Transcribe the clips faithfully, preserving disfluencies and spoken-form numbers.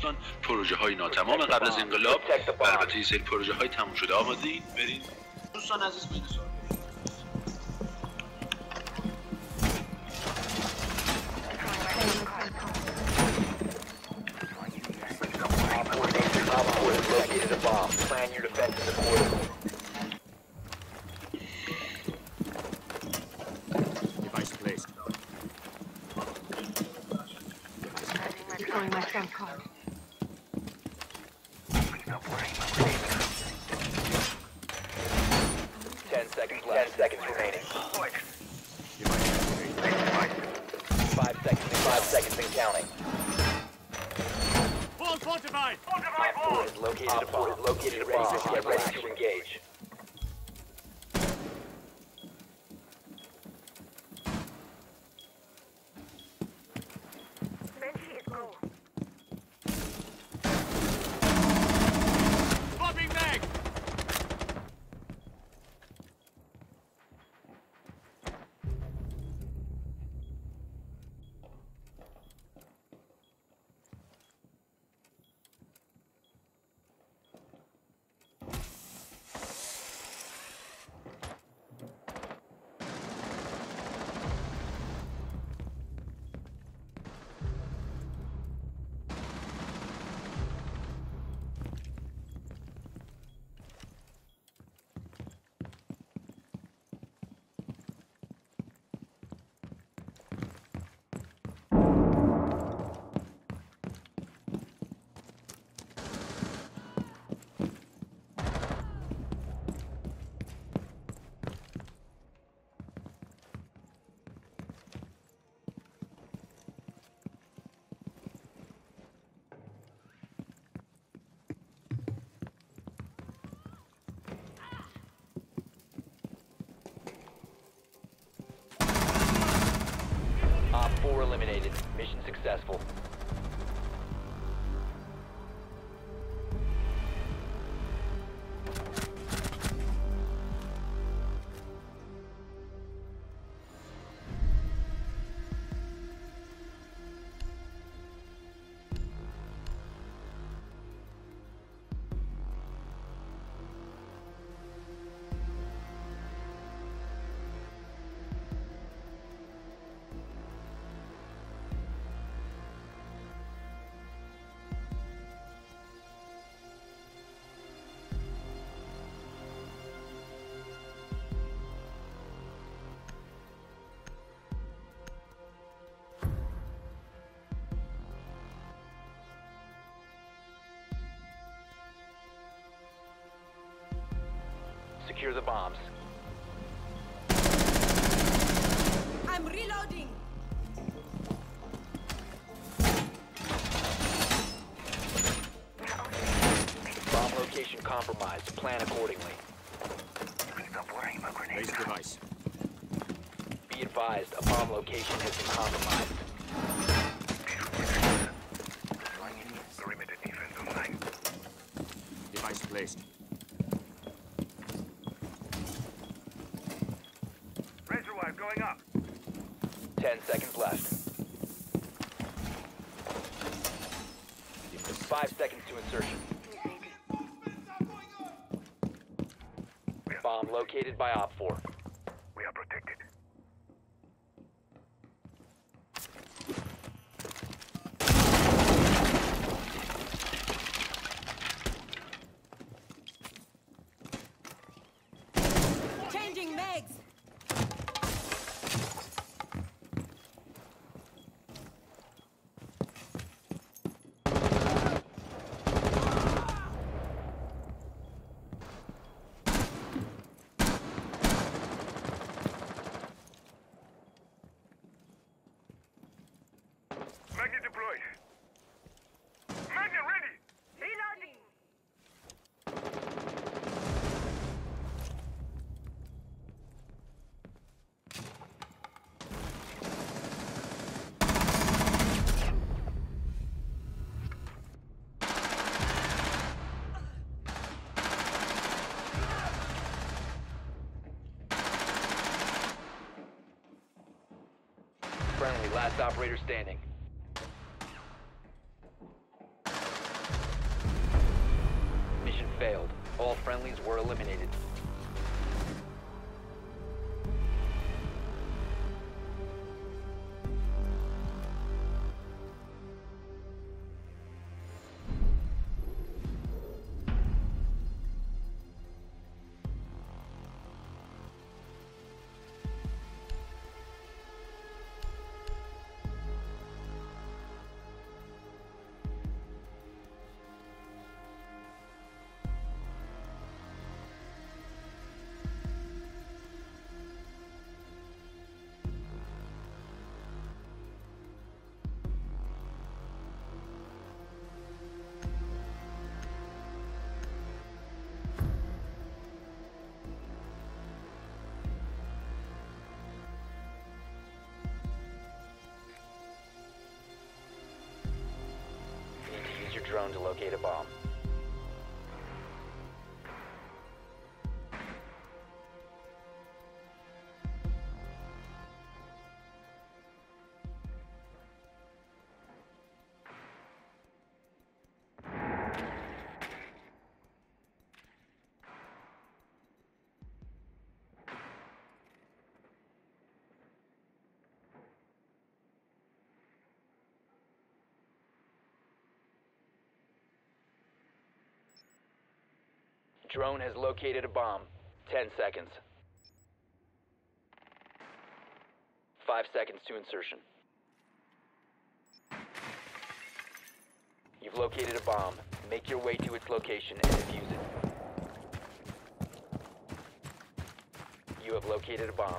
دوستان پروژه های ناتمام قبل از انقلاب و البته یه سری پروژه های تموم شده. آمادین؟ بریم دوستان عزیز بین سوال. Located a bomb. Plan your defenses accordingly. Device placed. Deploying my trump card. Ten seconds left. Ten seconds remaining. Five seconds. Five seconds and counting. Full fortified. Op four has located a bomb. Located a bomb. Get ready to engage. Popping mag. Op four eliminated. Mission successful. Secure the bombs. I'm reloading. Bomb location compromised. Plan accordingly. Raise device. Be advised, a bomb location has been compromised. Device placed. Going up. Ten seconds left. Five seconds to insertion. Bomb located by Op four. We are protected. Changing mags. Magnet deployed. Magnet ready. Reloading. Friendly, last operator standing. failed. All friendlies were eliminated. Your drone to locate a bomb. Drone has located a bomb. Ten seconds. Five seconds to insertion. You've located a bomb. Make your way to its location and defuse it. You have located a bomb.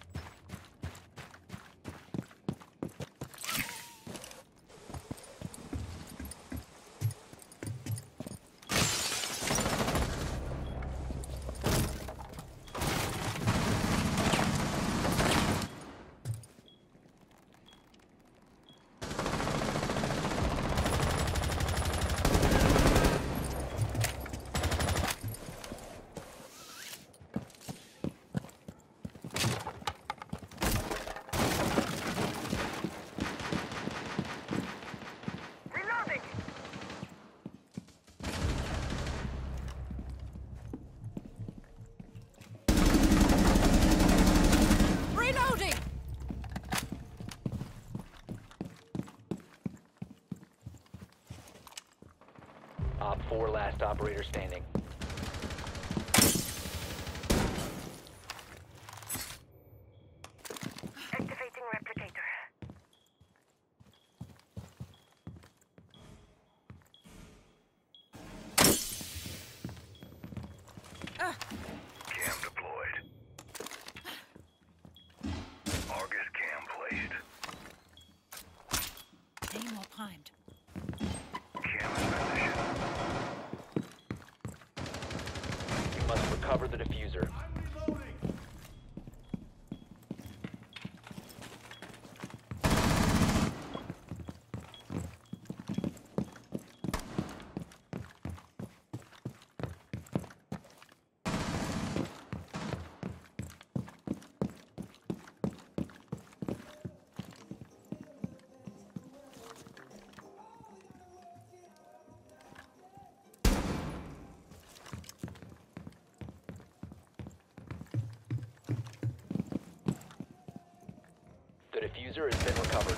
Op four, last operator standing. Activating replicator. Cam deployed. Argus cam placed. Namor primed. Cam in position. You must recover the diffuser. The diffuser has been recovered.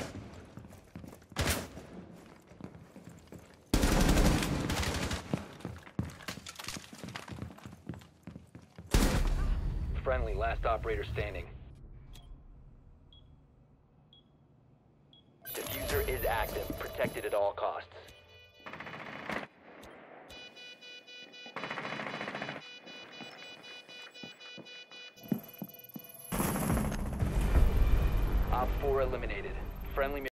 Friendly, last operator standing. Diffuser is active, protected at all costs. Op four eliminated. Friendly